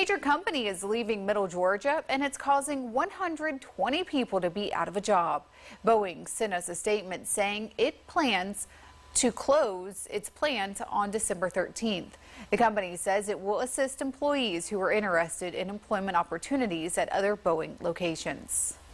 major company is leaving Middle Georgia, and it's causing 120 people to be out of a job. Boeing sent us a statement saying it plans to close its plant on December 13th. The company says it will assist employees who are interested in employment opportunities at other Boeing locations.